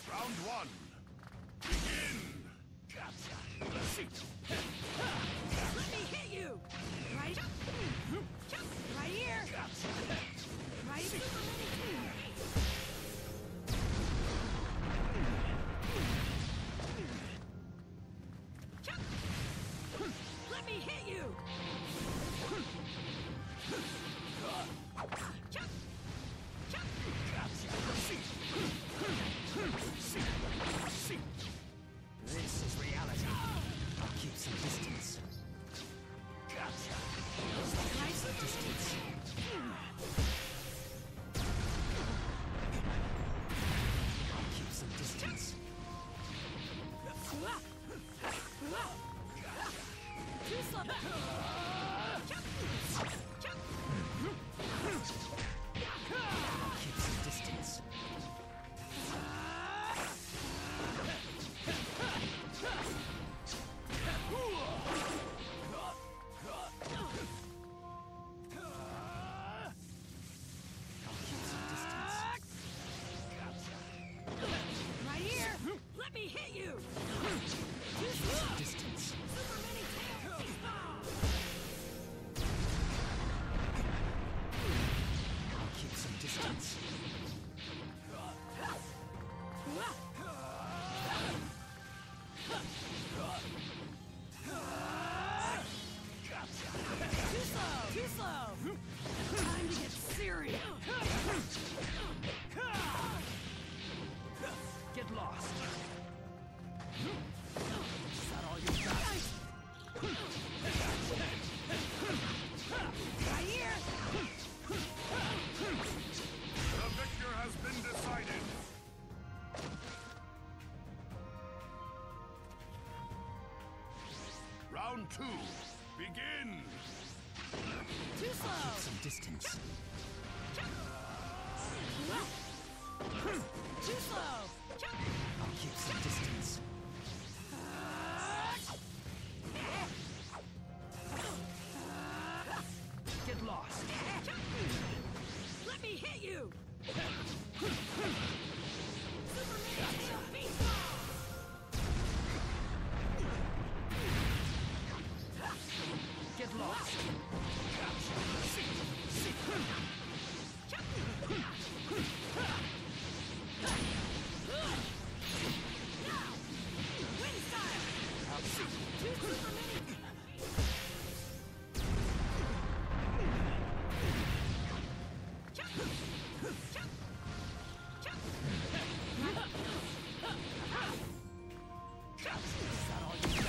Round one. Begin! Gotcha. Let me hit you! Right up! Right here! Gotcha. Right here! Let me hit you! This is reality. I'll keep some distance. Gotcha. Keep some distance. I'll keep some distance. Too slow! I'll keep some distance. Right here! Let me hit you! Too Some slow! distance. Super mini tail baseball! I'll keep some distance. Too slow! Too slow! Time to get serious! Get lost. Is that all you got? Right here! The victor has been decided. Round two. Begin! Too slow! Some distance. Too slow! I'll keep some distance. Get lost. Let me hit you! Superman tail baseball! Get lost. Now! Wind style! Two Superman! Is that all you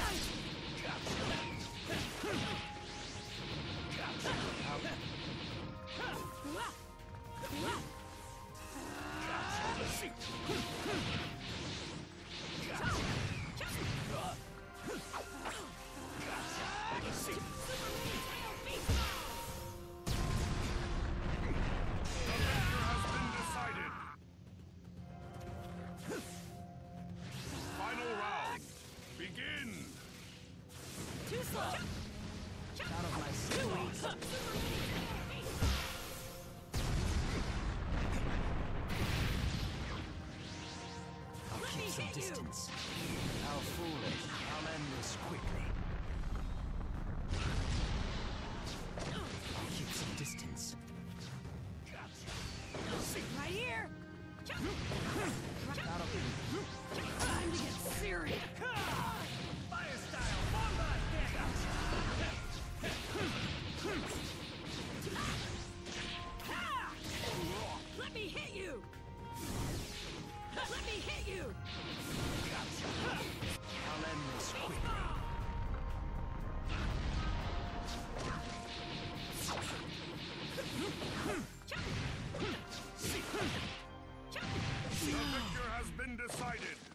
Final round. Begin! Too slow! Out of my squeeze. I'll Let keep me some hit you. distance. How foolish. I'll end this quickly. I'll keep some distance. Right here! That'll be. Time to get serious! Fire style bombard Let me hit you! Let me hit you! I'll end this quickly. The victor has been decided.